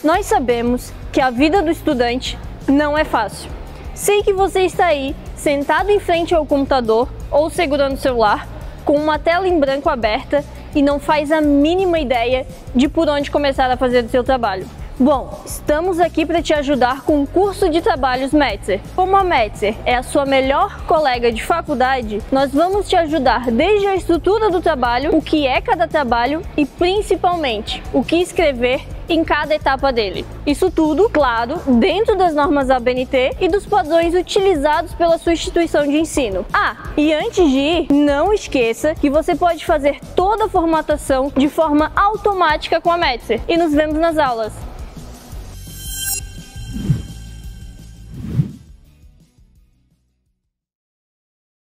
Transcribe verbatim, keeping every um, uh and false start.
Nós sabemos que a vida do estudante não é fácil. Sei que você está aí, sentado em frente ao computador ou segurando o celular, com uma tela em branco aberta e não faz a mínima ideia de por onde começar a fazer o seu trabalho. Bom, estamos aqui para te ajudar com o curso de trabalhos Metzer. Como a Metzer é a sua melhor colega de faculdade, nós vamos te ajudar desde a estrutura do trabalho, o que é cada trabalho e principalmente o que escrever em cada etapa dele. Isso tudo, claro, dentro das normas da A B N T e dos padrões utilizados pela sua instituição de ensino. Ah, e antes de ir, não esqueça que você pode fazer toda a formatação de forma automática com a Metzer. E nos vemos nas aulas!